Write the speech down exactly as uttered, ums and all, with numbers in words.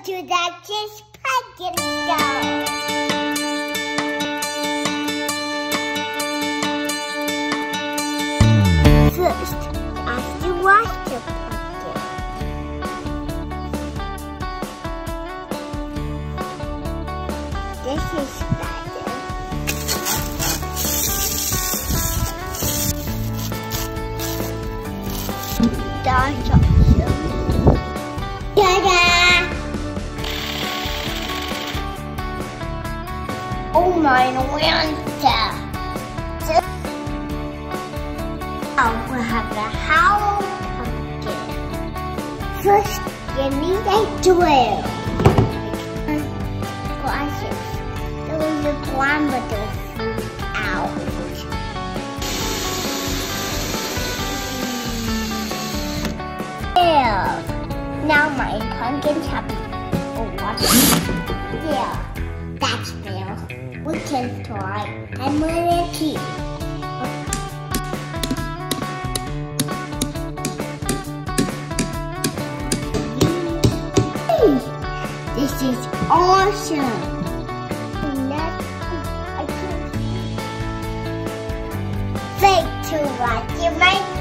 to the Kiss Pumpkin Show. First, after wash the pumpkin. This is better. That's awesome. Ta-da! Oh my Lanta! Now we have the whole pumpkin. First, you need a drill. Glasses. Those are climb the fruit out. There. Now my pumpkins have oh, what? Yeah, that's fair. We can try and we're gonna keep. This is awesome. Thanks for watching my